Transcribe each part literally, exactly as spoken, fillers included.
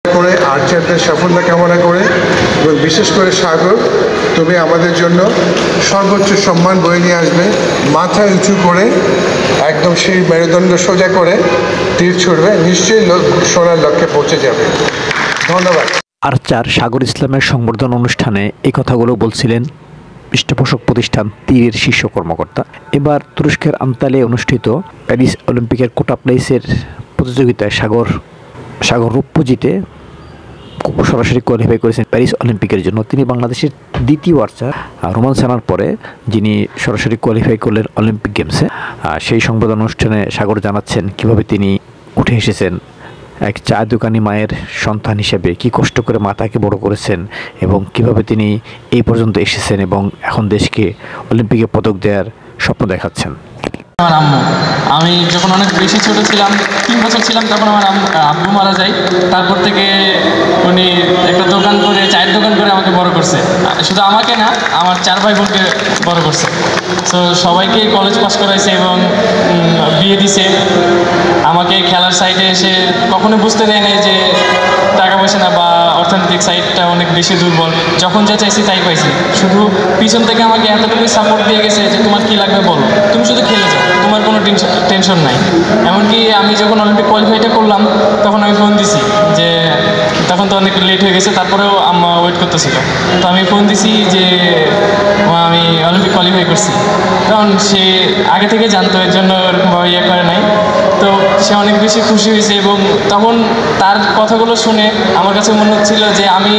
করে আর্চারদের সাফল্য কামনা করে এবং বিশেষ করে সাগর, তুমি আমাদের জন্য সর্বোচ্চ সম্মান বয়ে নিয়ে আসবে। মাথা উঁচু করে একদম সেই মেরুদণ্ড সোজা করে তীর ছুড়বে, নিশ্চয়ই সোনার লক্ষ্যে পৌঁছে যাবে। ধন্যবাদ। আর্চার সাগর ইসলামের সংবর্ধনা অনুষ্ঠানে এই কথাগুলো বলছিলেন পৃষ্ঠপোষক প্রতিষ্ঠান তীরের শীর্ষ কর্মকর্তা। এবার তুরস্কের আন্তালিয়ায় অনুষ্ঠিত প্যারিস অলিম্পিকের কোটা প্লেসের প্রতিযোগিতায় সাগর সাগর রৌপ্য জিতে সরাসরি কোয়ালিফাই করেছেন প্যারিস অলিম্পিকের জন্য। তিনি বাংলাদেশের দ্বিতীয় আর্চার রোমান সানার পরে যিনি সরাসরি কোয়ালিফাই করলেন অলিম্পিক গেমসে। সেই সংবর্ধনা অনুষ্ঠানে সাগর জানাচ্ছেন কিভাবে তিনি উঠে এসেছেন এক চা দোকানি মায়ের সন্তান হিসেবে, কি কষ্ট করে মাতাকে বড় করেছেন এবং কিভাবে তিনি এই পর্যন্ত এসেছেন এবং এখন দেশকে অলিম্পিকে পদক দেওয়ার স্বপ্ন দেখাচ্ছেন। আমার আম্মু, আমি যখন অনেক বেশি ছোট ছিলাম, তিন বছর ছিলাম, তখন আমার আব্বু মারা যায়। তারপর থেকে উনি একটা দোকান করে, চায়ের দোকান করে আমাকে বড় করছে। শুধু আমাকে না, আমার চার ভাই বোনকে বড় করছে। তো সবাইকে কলেজ পাস করাইছে এবং বিয়ে দিছে। আমাকে খেলার সাইডে এসে কখনো বুঝতে দেয় নাই যে টাকা পয়সা না বা অর্থনৈতিক সাইডটা অনেক বেশি দুর্বল। যখন যা চাইছি তাই পাইছি। শুধু পিছন থেকে আমাকে এতটুকু সাপোর্ট দিয়ে গেছে যে তোমার কী লাগবে বলো, তুমি শুধু খেলে যাও, তোমার কোনো টেনশন টেনশন নাই। এমনকি আমি যখন অলিম্পিক কোয়ালিফাইটা করলাম তখন আমি ফোন দিছি, যে তখন তো অনেক লেট হয়ে গেছে, তারপরেও আম্মা ওয়েট করতেছিল। তো আমি ফোন দিছি যে আমি অলিম্পিক কোয়ালিফাই করছি, কারণ সে আগে থেকে জানতো, এর জন্য ওরকমভাবে ইয়ে করে নাই। তো সে অনেক বেশি খুশি হয়েছে এবং তখন তার কথাগুলো শুনে আমার কাছে মনে হচ্ছিল যে আমি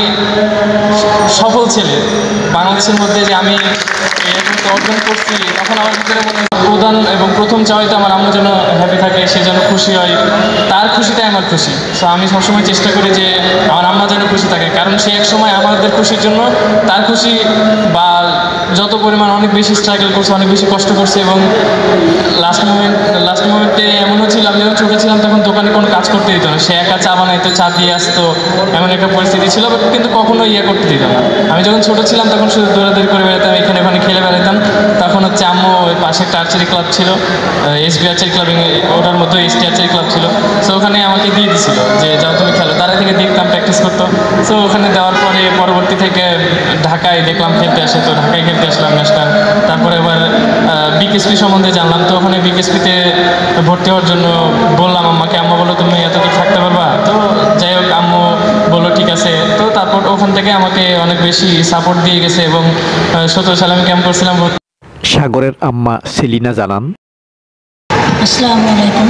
সফল ছেলে বাংলাদেশের মধ্যে, যে আমি এরকম অর্জন করছি। তখন আমার ভিতরে মনে হয় প্রধান এবং প্রথম চাওয়াইতে আমার আম্মু যেন হ্যাপি থাকে, সে যেন খুশি হয়, তার খুশিটাই আমার খুশি। সো আমি সবসময় চেষ্টা করি যে আমার আম্মা যেন খুশি থাকে, কারণ সে এক সময় আমাদের খুশির জন্য তার খুশি বা যত পরিমাণ অনেক বেশি স্ট্রাগল করছে, অনেক বেশি কষ্ট করছে এবং লাস্ট মোমেন্ট লাস্ট মোমেন্টে এমন হচ্ছিল, আমি যখন ছোটো ছিলাম তখন দোকানে কোনো কাজ করতে দিত না, সে একা চা বানাইতো, চা দিয়ে আসতো, এমন একটা পরিস্থিতি ছিল, কিন্তু কখনো ইয়ে করতে দিত না। আমি যখন ছোটো ছিলাম তখন শুধু দৌড়াদৌড়ি করে বেড়াতাম, এখানে ওখানে খেলে বেড়াতাম। তখন হচ্ছে আম্মু ওই পাশে একটা আর্চারি ক্লাব ছিল, এস বি আর্চারি ক্লাব, ওটার মতো এস টি আর্চারি ক্লাব ছিল। সো ওখানে আমাকে দিয়ে দিছিল যে যাও তুমি খেলো, তারা থেকে দেখতাম প্র্যাকটিস করতো। সো ওখানে দেওয়ার পরে পরবর্তী থেকে ঢাকায় দেখলাম খেলতে আসে, তো ঢাকায় খেলতে আসলাম ন্যাশনাল। তারপরে এবার বিকেএসপি সম্বন্ধে জানলাম, তো ওখানে বিকেএসপিতে ভর্তি হওয়ার জন্য বললাম আম্মাকে, আম্মা বললো তুমি এতদিন থাকতে পারবা? তো যাই হোক আম্মু বললো ঠিক আছে। তো তারপর ওখান থেকে আমাকে অনেক বেশি সাপোর্ট দিয়ে গেছে এবং সতেরো সালে আমি ক্যাম্প করছিলাম। সাগরের আম্মা সেলিনা জানান, আসসালামু আলাইকুম।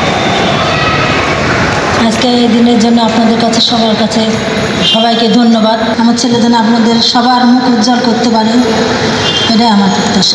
আজকে এই দিনের জন্য আপনাদের কাছে, সবার কাছে সবাইকে ধন্যবাদ। আমার ছেলে যেন আপনাদের সবার মুখ উজ্জ্বল করতে পারে, এটাই আমার প্রত্যাশা।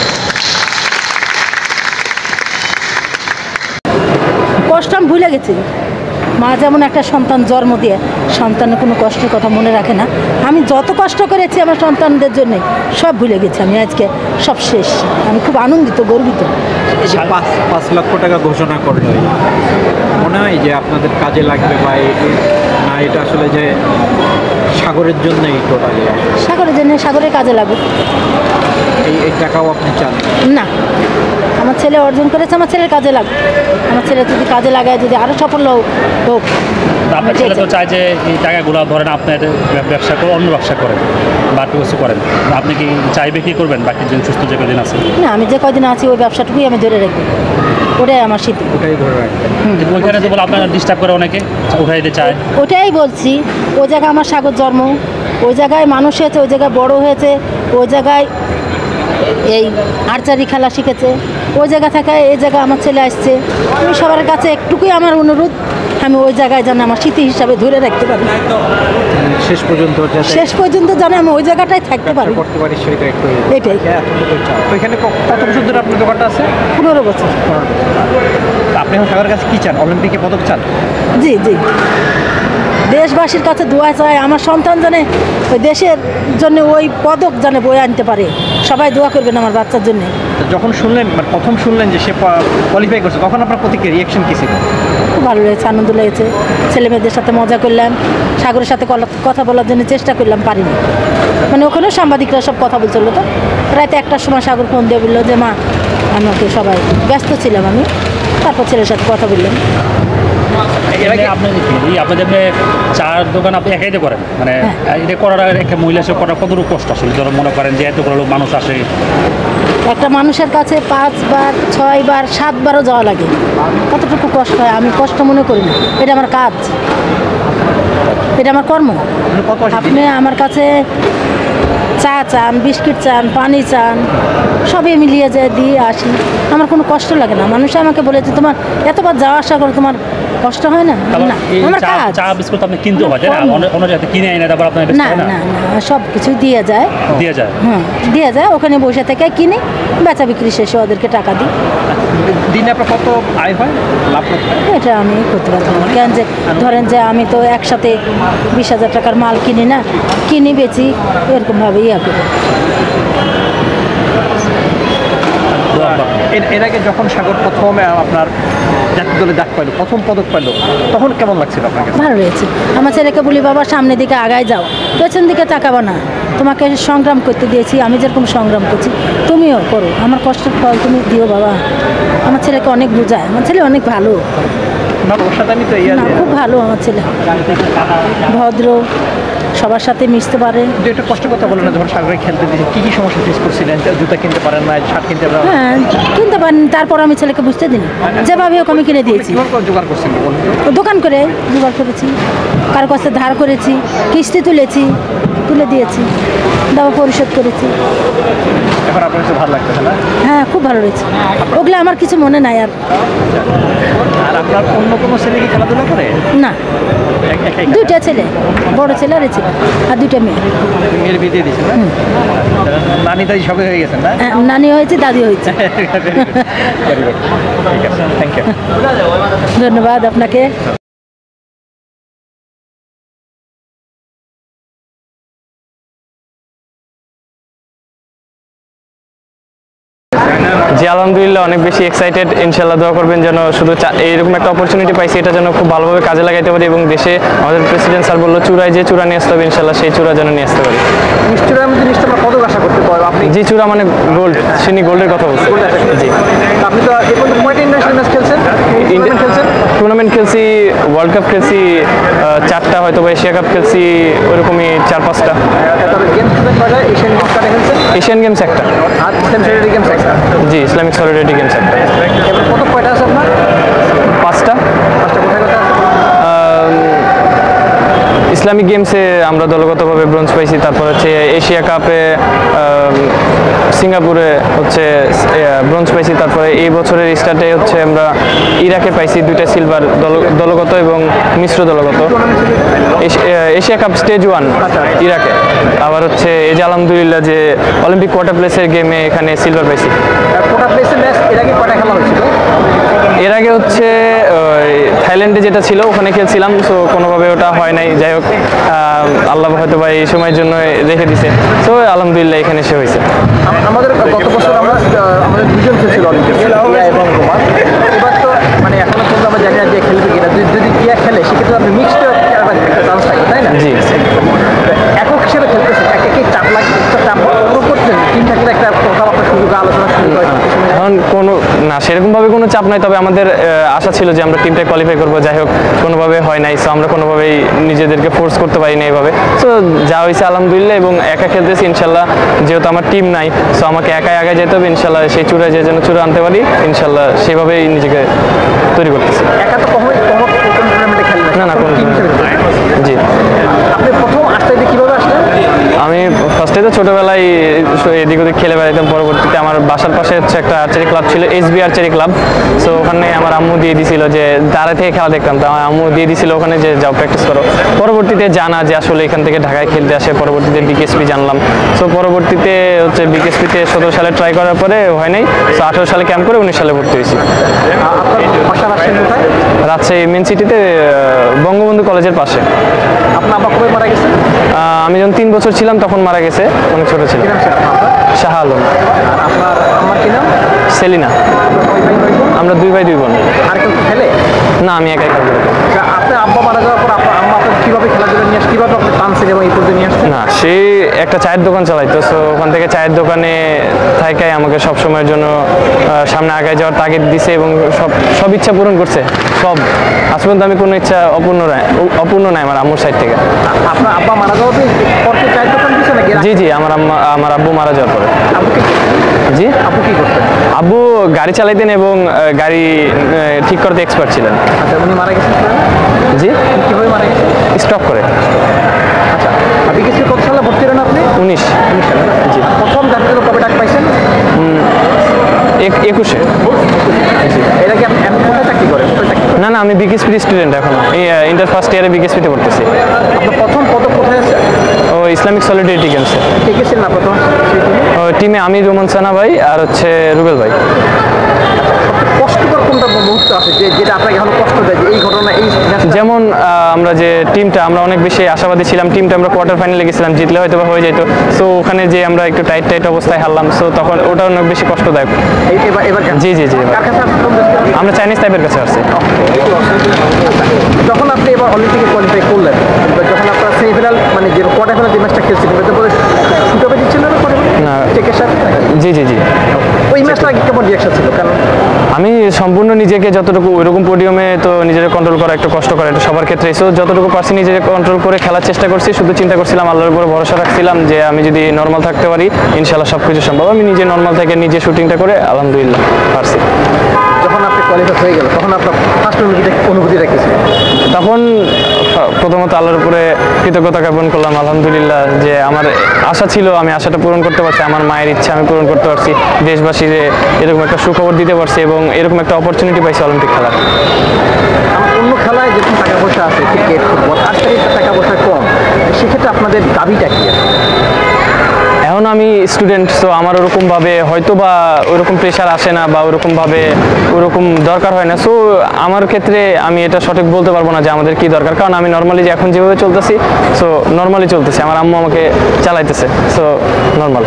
কষ্ট আমি ভুলে গেছি। মা যেমন একটা সন্তান জন্ম দিয়ে সন্তানের কোনো কষ্টের কথা মনে রাখে না, আমি যত কষ্ট করেছি আমার সন্তানদের জন্য সব ভুলে গেছি। আমি আজকে সব শেষ, আমি খুব আনন্দিত, গর্বিত। পাঁচ পাঁচ লক্ষ টাকা ঘোষণা করলো, মনে হয় যে আপনাদের কাজে লাগবে বা না, এটা আসলে যে সাগরের জন্যই টোটালি? সাগরের জন্য, সাগরের কাজে লাগুক। এই এই টাকাও আপনি চান না? আমার ছেলে অর্জন করেছে, আমার ছেলের কাজে লাগুক। আমার ছেলে যদি কাজে লাগায়, যদি আরও সফল হোক। আপনার ছেলে তো চায় যে এই টাকাগুলো ধরেন আপনার ব্যবসা করে, অন্য ব্যবসা করেন বা কিছু করেন, আপনি কি চাইবে কি করবেন বাকি দিন, সুস্থ যে কদিন আছে? না, আমি যে কদিন আছি ওই ব্যবসাটুকুই আমি ধরে রাখবো, ওটাই আমার স্মৃতি, ওটাই ধরে রাখবেন। ওইখানে তো বলে আপনার ডিস্টার্ব করে অনেকে, উঠাই দিতে চায়। ওটাই বলছি, ওই জায়গায় আমার সাগর জন্ম, ওই জায়গায় মানুষ হয়েছে, ওই জায়গায় বড় হয়েছে, ওই জায়গায় এই আর্চারি খেলা শিখেছে, ওই জায়গা থেকে এই জায়গায় আমার ছেলে আসছে। আমি সবার কাছে একটুকুই আমার অনুরোধ, আমি ওই জায়গায় যেন আমার স্মৃতি হিসাবে ধরে রাখতে পারি, শেষ পর্যন্ত শেষ পর্যন্ত যেন আমি ওই জায়গাটাই থাকতে পারি, এটাই। তো এখানে কত বছর ধরে আপনার দোকানটা আছে? পনেরো বছর। আপনি এখন সবার কাছে কী চান? অলিম্পিকে পদক চান? জি জি, দেশবাসীর কাছে দোয়া চাই, আমার সন্তান জানে ওই দেশের জন্য ওই পদক জানে বয়ে আনতে পারে। সবাই দোয়া করবেন আমার বাচ্চার জন্য। যখন শুনলেন, মানে প্রথম শুনলেন যে সে কোয়ালিফাই করছে, তখন আপনার প্রতিক্রিয়া, রিয়াকশন কী ছিল? খুব ভালো লেগেছে, আনন্দ লেগেছে। ছেলেমেয়েদের সাথে মজা করলাম, সাগরের সাথে কথা বলার জন্য চেষ্টা করলাম, পারিনি। মানে ওখানেও সাংবাদিকরা সব কথা বলছিল, তো রাতে একটার সময় সাগর ফোন দিয়ে বললো যে মা, আমাকে সবাই ব্যস্ত ছিলাম আমি, তারপর ছেলের সাথে কথা বললাম। এমনি আপনি এই আপনি যেমনি চার দোকান আপনি একাই দিয়ে করেন মানে এটা করার একটা মহিলা হিসেবে করার কতটুকু কষ্ট আসলে ধরো মনে করেন যে এত করে লোক মানুষ আসে একটা মানুষের কাছে পাঁচবার ছয়বার সাতবারও যাওয়া লাগে, কতটুকু কষ্ট হয় আমি কষ্ট মনে করি না, এটা আমার কাজ, এটা আমার কর্ম। আপনি আমার কাছে চা চান, বিস্কিট চান, পানি চান, সবই মিলিয়ে যায় দিয়ে আসি, আমার কোনো কষ্ট লাগে না। মানুষ আমাকে বলে যে তোমার এতবার যাওয়া আসা করে তোমার কষ্ট হয় না? না, আমার কাজ। চা বিস্কুট আপনি কিনতে হয় না, অন্য জায়গায় কিনে আনে তারপর আপনার না না না সব কিছু দিয়ে যায়, দিয়ে যায় হুম দিয়ে যায়, ওখানে বসে থেকে কিনে বেচা বিক্রি শেষে ওদেরকে টাকা দিই। দিনে আপনার কত আয় হয়, লাভ করতে হয়? এটা আমি করতে পারতাম না, কেন যে ধরেন যে আমি তো একসাথে বিশ হাজার টাকার মাল কিনি না, কিনি বেচি এরকমভাবে ইয়া করি। এর এর আগে যখন সাগর প্রথম আপনার জাতীয় দলে ডাক পাইলো, প্রথম পদক পাইলো, তখন কেমন লাগছিল আপনাকে? ভালো রয়েছে। আমার ছেলেকে বলি বাবা সামনের দিকে আগায় যাও, পেছন দিকে তাকাবো না, তোমাকে সংগ্রাম করতে দিয়েছি, আমি যেরকম সংগ্রাম করছি তুমিও করো, আমার কষ্টের ফল তুমি দিও বাবা। আমার ছেলেকে অনেক বোঝায়, আমার ছেলে অনেক ভালো, ওর সাথে আমি তো ইয়া না খুব ভালো আমার ছেলে, ভদ্র, সবার সাথে মিশতে পারে। যে একটু কষ্ট কথা বলেন না, যখন সাগরে খেলতে দিয়েছে কী কী সমস্যা ফেস করছিলেন? জুতা কিনতে পারেন না, শার্ট কিনতে পারেন না, হ্যাঁ কিনতে পারেন, তারপর আমি ছেলেকে বুঝতে দিন যেভাবে হোক আমি কিনে দিয়েছি। কীভাবে করে জোগাড় করছেন বলুন তো? দোকান করে জোগাড় করেছি, কারো কাছে ধার করেছি, কিস্তি তুলেছি, তুলে দিয়েছি, দাবা পরিশোধ করেছি। এখন আপনার কাছে ভালো লাগতেছে না? হ্যাঁ খুব ভালো রয়েছে, ওগুলো আমার কিছু মনে নাই আর। আর আপনার অন্য কোনো ছেলে কি খেলাধুলা করে? না, এক- একাই দুইটা ছেলে, বড় ছেলে আর ছেলে, আর দুইটা মেয়ে। মেয়ের বিয়ে দিয়ে দিয়েছেন না? নানি দাদি সবে হয়ে গেছেন না? হ্যাঁ, নানি হয়েছে, দাদি হয়েছে। Very good. ঠিক আছে, থ্যাংক ইউ। ধন্যবাদ আপনাকে। জি আলহামদুলিল্লাহ অনেক বেশি এক্সাইটেড, ইনশাল্লাহ দোয়া করবেন যেন শুধু চা- এইরকম একটা অপরচুনিটি পাইছি এটা যেন খুব ভালোভাবে কাজে লাগাইতে পারি, এবং দেশে আমাদের প্রেসিডেন্ট স্যার বললো চূড়ায় যে চূড়া নিয়ে আসতে হবে, ইনশাল্লাহ সেই চূড়া যেন নিয়ে আসতে পারি। নিশ্চয়ই আমি জিনিসটা আমরা কত আশা করতে পারবো আপনি? জি চূড়া মানে গোল্ড, সিনি গোল্ডের কথা বলছি। জি আপনি তো এ পর্যন্ত কয়টা ইন্টারন্যাশনাল ম্যাচ খেলছেন, ইন্ডিয়ান খেলছেন? টুর্নামেন্ট খেলছি, ওয়ার্ল্ড কাপ খেলছি আহ, চারটা, হয়তো বা এশিয়া কাপ খেলছি ওরকমই চার পাঁচটা। তারপরে গেমস খেলছেন কয়টা? এশিয়ান গেমস কয়টা খেলছেন? এশিয়ান গেমস একটা, আর ইসলাম সলিডারি গেমস একটা। জি ইসলামিক সলিডারিটি গেমস একটা। এবার কত কয়টা আছে আপনার? পাঁচটা। পাঁচটা কোথায় কোথায় আছে? ইসলামিক গেমসে আমরা দলগতভাবে ব্রোঞ্জ পাইছি, তারপর হচ্ছে এশিয়া কাপে আম, সিঙ্গাপুরে হচ্ছে ব্রোঞ্জ পাইছি, তারপরে এই বছরের স্টার্টে হচ্ছে আমরা ইরাকে পাইছি দুইটা সিলভার, দল- দলগত এবং মিশ্র দলগত। এশ- এশিয়া কাপ স্টেজ ওয়ান ইরাকে, আবার হচ্ছে এই যে আলহামদুলিল্লাহ যে অলিম্পিক কোয়ার্টার প্লেসের গেমে এখানে সিলভার পাইছি। কোটা প্লেসের ম্যাচ এর আগে কয়টা খেলা হয়েছিল? এর আগে হচ্ছে ওই থাইল্যান্ডে যেটা ছিল ওখানে খেলছিলাম, সো কোনোভাবে ওটা হয় নাই। যাই হোক আহ, আল্লাহ হয়তো বা এই সময়ের জন্য রেখে দিছে, তো আলহামদুলিল্লাহ এখানে এসে হয়েছে। আম- আমাদের গত বছর আমরা আহ, আমাদের দুজন খেলছিল অলিম্পিকে, ইয়া এবং রোমান। এবার তো মানে এখনো পর্যন্ত আমরা জানি না যে খেলবে কিনা, যদি যদি ইয়া খেলে সেক্ষেত্রে আপনি মিক্সড একটা চান্স থাকে, তাই না? জি একক হিসেবে খেলতেছেন, এক একই চাপ লাগে, একটা চাপ অনুভব করছেন, টিম থাকলে একটা কথাবার্তা শুরু করে আলোচনা শুরু করে। এখন কোনো না সেরকমভাবে কোনো চাপ নাই, তবে আমাদের আহ, আশা ছিল যে আমরা টিমটা কোয়ালিফাই করবো, যাই হোক কোনোভাবে হয় নাই, সো আমরা কোনোভাবেই নিজেদেরকে ফোর্স করতে পারি না এইভাবে। সো যা হয়েছে আলহামদুলিল্লাহ, এবং একা খেলতেছি ইনশাল্লাহ, যেহেতু আমার টিম নাই, সো আমাকে একাই আগে যেতে হবে ইনশাল্লাহ, সেই চূড়ায় যে যেন চূড়া আনতে পারি ইনশাল্লাহ, সেভাবেই নিজেকে তৈরি করতেছি। একা তো কখনোই কোনো টুর্নামেন্টে খেলবেন না না কোনো টিম হিসেবে খেলেন। জি আপনি প্রথম আসতে যে কীভাবে আসলেন? আমি ফার্স্টে তো ছোটোবেলায় এদিক ওদিক খেলে বেড়াইতাম, পরবর্তীতে আমার বাসার পাশে হচ্ছে একটা আর্চারি ক্লাব ছিল, S B archery club. So ওখানে আমার আম্মু দিয়ে দিছিল যে দাঁড়া থেকে খেলা দেখতাম, তো আমার আম্মু দিয়ে দিছিল ওখানে যে যাও প্র্যাকটিস করো। পরবর্তীতে জানা যে আসলে এখান থেকে ঢাকায় খেলতে আসে, পরবর্তীতে বিকেএসপি জানলাম। সো পরবর্তীতে হচ্ছে বিকেএসপিতে সতেরো সালে ট্রাই করার পরে হয় নাই, সো আঠারো সালে ক্যাম্প করে উনিশ সালে ভর্তি হয়েছি। আপনার বাসা রাজশাহী কোথায়? রাজশাহী মেন সিটিতে বঙ্গবন্ধু কলেজের পাশে। আপনার আব্বা কবে মারা গেছে? আহ, আমি যখন তিন বছর ছিলাম তখন মারা গেছে, অনেক ছোটো ছিল। কি নাম ছিল আপনার? শাহ আলম। আর আপনার আম্মার কি নাম? সেলিনা। ওই ভাই ভাই বোন? আমরা দুই ভাই দুই বোন। আর কেউ কি খেলে? না আমি একাই খেলবো। তা আপনার আব্বা মারা যাওয়ার পর আপনার আম্মা আপনার কীভাবে খেলাধুলা নিয়ে আসে, কীভাবে আপনি টানছেন এবং এই পর্যন্ত নিয়ে আসছেন? না, সে একটা চায়ের দোকান চালাইতো, সো ওখান থেকে চায়ের দোকানে থাকাই আমাকে সব সময়ের জন্য আহ, সামনে আগায় যাওয়ার তাগিদ দিছে এবং সব সব ইচ্ছা পূরণ করছে। সব আজ পর্যন্ত আমি কোনো ইচ্ছা অপূর্ণ নাই অপূর্ণ নাই আমার আম্মুর সাইড থেকে। আপনার আব্বা মারা যাওয়াতে পরকে চায়ের দোকান দিয়েছে নাকি? জি জি আমার আম্মা আমার আব্বু মারা যাওয়ার পরে। আব্বু কি জি আব্বু কি করতেন? আব্বু গাড়ি চালাইতেন এবং আহ, গাড়ি আহ, ঠিক করতে এক্সপার্ট ছিলেন। আচ্ছা, উনি মারা গেছেন জি কীভাবে মারা গেছেন? স্টক করে। আচ্ছা, আপনি কিছু কত সালে ভর্তি হলেন আপনি? উনিশ উনিশ সালে না? জি প্রথম জাতীয় কবে ডাক পাইছেন? এক- একুশে। এটা কি আপনি এখন কোথায় চাকরি করেন? কোথায় চাকরি করেন? না না আমি বিকেএসপি স্টুডেন্ট এখনো এই ইন্টার ফার্স্ট ইয়ারে বিকেএসপিতে পড়তেছি। আপনার প্রথম পদক কোথায় আছে? ও ইসলামিক সলিডারিটি গেমসে। কে কে ছিলেন না প্রথম সেই টিমে? ও টিমে আমি রোমান সানা ভাই আর হচ্ছে রুবেল ভাই। কষ্টকর কোনটা মুহূর্ত আছে যে যেটা আপনাকে এখন কষ্ট দেয় যে এই ঘটনা এই ম্যাচটা? যেমন আহ, আমরা যে টিমটা আমরা অনেক বেশি আশাবাদী ছিলাম, টিমটা আমরা কোয়ার্টার ফাইনালে গেছিলাম, জিতলে হয়তো বা হয়ে যেত। সো ওখানে যে আমরা একটু টাইট টাইট অবস্থায় হারলাম, সো তখন ওটা অনেক বেশি কষ্টদায়ক। এই- এবার এবার জি জি জি এবার। কার কাছে আসছেন? কোন দেশ থেকে? আমরা চাইনিজ টাইপের কাছে আসছি। যখন আপনি এবার অলিম্পিকে কোয়ালিফাই করলেন, এবার যখন আপনার সেমিফাইনাল মানে যে কোয়ার্টার ফাইনাল যে ম্যাচটা খেলছিলেন, এটাতে পরে সুযোগ দিচ্ছিল না কোয়ার্টার না। চেকের সাথে? জি জি জি ওই ম্যাচটা আগে কেমন রিয়াকশন ছিল? কারণ আমি সম্পূর্ণ নিজেকে যতটুকু ওইরকম পোডিয়ামে তো নিজেকে কন্ট্রোল করা একটু কষ্ট করে এটা সবার ক্ষেত্রে। সো যতটুকু পারছি নিজেকে কন্ট্রোল করে খেলার চেষ্টা করছি, শুধু চিন্তা করছিলাম আল্লাহর উপর ভরসা রাখছিলাম যে আমি যদি নর্মাল থাকতে পারি ইনশাল্লাহ সব কিছু সম্ভব। আমি নিজে নর্মাল থেকে নিজে শুটিংটা করে আলহামদুলিল্লাহ পারছি। যখন আপনি কোয়ালিফাই হয়ে গেল তখন আপনার ফার্স্ট অনুভূতি অনুভূতিটা কি ছিল? তখন ফ- প্রথমত আল্লাহর উপরে কৃতজ্ঞতা জ্ঞাপন করলাম আলহামদুলিল্লাহ যে আমার আশা ছিল আমি আশাটা পূরণ করতে পারছি, আমার মায়ের ইচ্ছা আমি পূরণ করতে পারছি, দেশবাসীর এরকম একটা সুখবর দিতে পারছি এবং এরকম একটা অপরচুনিটি পাইছি অলিম্পিক খেলার। আমার অন্য খেলায় যেরকম টাকা পয়সা আছে ক্রিকেট ফুটবল আজকাল টাকা পয়সা কম, সেক্ষেত্রে আপনাদের দাবিটা কি আছে? এখন আমি স্টুডেন্ট, তো আমার ওরকমভাবে হয়তো বা ওরকম প্রেশার আসে না বা ওরকমভাবে ওরকম দরকার হয় না। সো আমার ক্ষেত্রে আমি এটা সঠিক বলতে পারবো না যে আমাদের কি দরকার, কারণ আমি নর্মালি যে এখন যেভাবে চলতেছি সো নর্মালি চলতেছি, আমার আম্মু আমাকে চালাইতেছে, সো নর্মাল।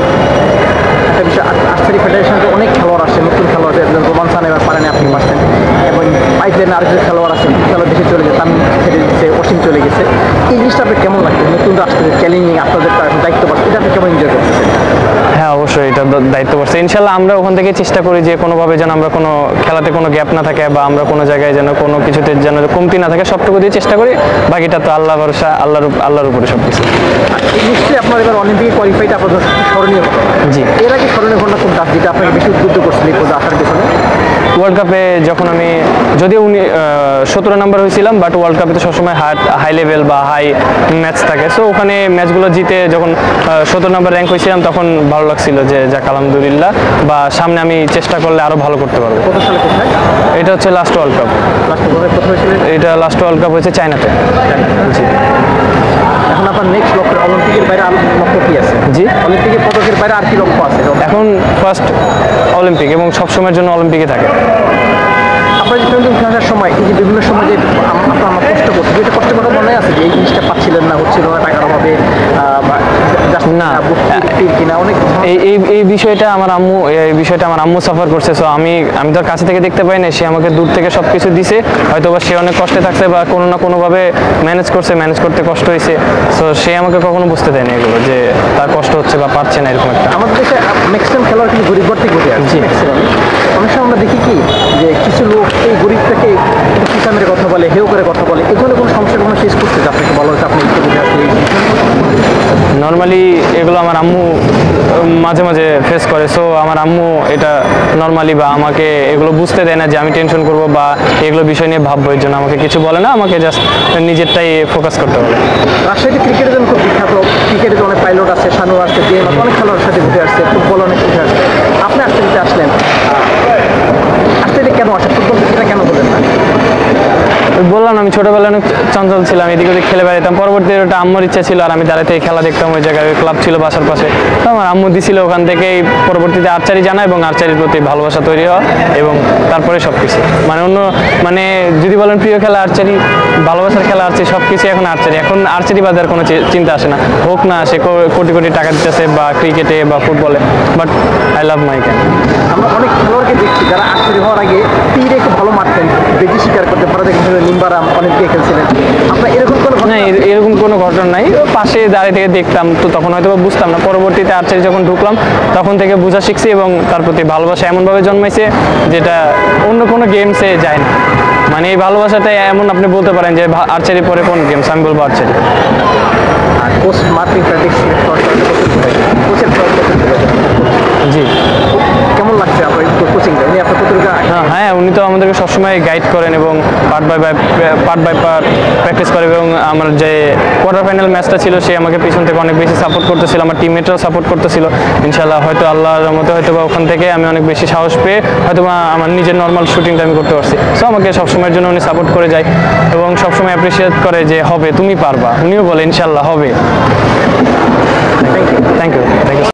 একটা বিষয় আর্চারি ফেডারেশনে অনেক খেলোয়াড় আসছে, নতুন খেলোয়াড় একজন রোমান সান এবার পারেন আপনি পারছেন, এবং পাইপলাইনে আরেকজন খেলোয়াড় আছেন, খেলোয়াড় দেশে চলে গেছে, তামিম ছেড়ে দিচ্ছে, অসীম চলে গেছে। এই জিনিসটা আপনার কেমন লাগছে? নতুন আসছে চ্যালেঞ্জিং, আপনাদের তো এখন দায়িত্ব পাচ্ছে, এটা আপনি কেমন এনজয় করতেছেন? হ্যাঁ অবশ্যই এটা দ- দায়িত্ব পড়ছে। ইনশাল্লাহ আমরা ওখান থেকে চেষ্টা করি যে কোনোভাবে যেন আমরা কোনো খেলাতে কোনো গ্যাপ না থাকে বা আমরা কোনো জায়গায় যেন কোনো কিছুতে যেন কমতি না থাকে, সবটুকু দিয়ে চেষ্টা করি। বাকিটা তো আল্লাহ ভরসা, আল্লাহর উপ- আল্লাহর উপরে সব কিছু। আর এই নিশ্চয়ই আপনার এবার অলিম্পিক কোয়ালিফাইটা আপনাদের স্মরণীয় ঘটনা। জি। এর আগে স্মরণীয় ঘটনা কোনটা যেটা আপনাকে বেশি উদ্বুদ্ধ করছিল এই পদে আসার পেছনে? ওয়ার্ল্ড কাপে যখন আমি যদিও উনি সতেরো নাম্বার হয়েছিলাম, বাট ওয়ার্ল্ড কাপে তো সবসময় হাই হাই লেভেল বা হাই ম্যাচ থাকে। সো ওখানে ম্যাচগুলো জিতে যখন সতেরো নাম্বার র্যাঙ্ক হয়েছিলাম তখন ভালো লাগছিল যে যাক আলহামদুলিল্লাহ, বা সামনে আমি চেষ্টা করলে আরও ভালো করতে পারবো। কত সালে কোথায় এটা হচ্ছে লাস্ট ওয়ার্ল্ড কাপ। লাস্ট কোথায় কোথায় হয়েছিল? এটা লাস্ট ওয়ার্ল্ড কাপ হয়েছে চায়নাতে। জি এখন আপনার নেক্সট লক্ষ্য অলিম্পিকের বাইরে আর লক্ষ্য কি আছে? জি অলিম্পিকের পদকের বাইরে আর কি লক্ষ্য আছে? এখন ফার্স্ট অলিম্পিক এবং সবসময়ের জন্য অলিম্পিকে থাকে। আপনার যে ট্রেনিং খেলার সময় এই যে বিভিন্ন সময় যে আম- আপনার আমার কষ্ট করছে, যেটা কষ্ট করার মনে আছে যে এই জিনিসটা পাচ্ছিলেন না, হচ্ছিল না টাকার অভাবে, আহ, বা just না। বুঝতে কিনা অনেক এই এই এই বিষয়টা আমার আম্মু এই বিষয়টা আমার আম্মু সাফার করছে। সো আমি আমি তো কাছে থেকে দেখতে পাই না, সে আমাকে দূর থেকে সব কিছু দিছে, হয়তো বা সে অনেক কষ্টে থাকছে বা কোনো না কোনোভাবে ম্যানেজ করছে, ম্যানেজ করতে কষ্ট হয়েছে। সো সে আমাকে কখনো বুঝতে দেয়নি এগুলো যে তার কষ্ট হচ্ছে বা পারছে না এরকম একটা। আমাদের দেশে ম্যাক্সিমাম খেলোয়াড় কিন্তু গরিব ঘর থেকে উঠে আসছে। জি। ম্যাক্সিমাম অনেক সময় আমরা দেখি কি যে কিছু লোক এই গরিবটাকে কিষানের কথা বলে, হেউ করে কথা বলে, এগুলো কোনো সমস্যা কোনো শেষ করতে যে আপনাকে বলা হচ্ছে আপনি একটু উঠে আসলে নর্মালি এগুলো আমার আম্মু উম, মাঝে মাঝে ফেস করে। সো আমার আম্মু এটা নর্মালি বা আমাকে এগুলো বুঝতে দেয় না যে আমি টেনশন করব বা এগুলো বিষয় নিয়ে ভাববো, এর জন্য আমাকে কিছু বলে না, আমাকে জাস্ট নিজেরটাই ফোকাস করতে বলে। রাজশাহীতে ক্রিকেটের জন্য খুব বিখ্যাত, ক্রিকেটের জন্য অনেক পাইলট আছে, শানু আছে, জেম আছে, অনেক খেলোয়াড়ের সাথে উঠে আসছে, ফুটবল অনেক উঠে আসছে। আপনি আর্চেরিতে আসলেন, আর্চেরি কেন আসে? ফুটবল ক্রিকেটটা কেন বলেন না? বললাম আমি ছোটবেলায় অনেক চঞ্চল ছিলাম, এদিক ওদিক খেলে বেড়াতাম। পরবর্তীতে ওটা আম্মুর ইচ্ছা ছিল আর আমি দাঁড়াতে খেলা দেখতাম, ওই জায়গায় ক্লাব ছিল বাসার পাশে, তো আমার আম্মু দিছিল, ওখান থেকেই পরবর্তীতে আর্চারি জানা এবং আর্চারির প্রতি ভালোবাসা তৈরি হওয়া এবং তারপরে সব কিছু মানে অন্য মানে যদি বলেন প্রিয় খেলা আর্চারি, ভালোবাসার খেলা আর্চারি, সব কিছু এখন আর্চারি। এখন আর্চারি বাদে আর কোনো চি- চিন্তা আসে না, হোক না সে কো- কোটি কোটি টাকা দিতেছে বা ক্রিকেটে বা ফুটবলে, but I love my game. আমরা অনেক খেলোয়াড়কে দেখছি যারা আর্চারি হওয়ার আগে তীরে খুব ভালো মারতেন, বেজি শিকার করতে পারে, নিম্ন তিনবার অলিম্পিকে খেলছিলেন, আপনার এরকম কোনো না এ- এরকম কোনো ঘটনা নাই, ও পাশে দাঁড়িয়ে থেকে দেখতাম তো তখন হয়তো বা বুঝতাম না, পরবর্তীতে আর্চারি যখন ঢুকলাম তখন থেকে বোঝা শিখছি এবং তার প্রতি ভালোবাসা এমনভাবে জন্মাইছে যেটা অন্য কোনো গেমসে যায় না। মানে এই ভালোবাসাটা এমন আপনি বলতে পারেন যে আর্চারি পরে কোন গেমস, আমি বলবো আর্চারি। আর কোচ মার্টিন প্র্যাকটিস কোচের জি কেমন লাগছে আপনার কোচিংটা, উনি আপনার কতটুকু হ্যাঁ হ্যাঁ উনি তো আমাদেরকে সবসময় গাইড করেন এবং part by by part by part practice করে এবং আমার যে কোয়ার্টার ফাইনাল ম্যাচটা ছিল সে আমাকে পিছন থেকে অনেক বেশি সাপোর্ট করতেছিল, আমার টিমমেটরাও সাপোর্ট করতেছিল। ইনশাল্লাহ হয়তো আল্লাহর রহমতে হয়তো বা ওখান থেকে আমি অনেক বেশি সাহস পেয়ে হয়তো বা আমার নিজের নর্মাল শুটিংটা আমি করতে পারছি। সো আমাকে সবসময়ের জন্য উনি সাপোর্ট করে যায় এবং সবসময় অ্যাপ্রিসিয়েট করে যে হবে, তুমি পারবা, উনিও বলে ইনশাল্লাহ হবে। Thank you thank you thank you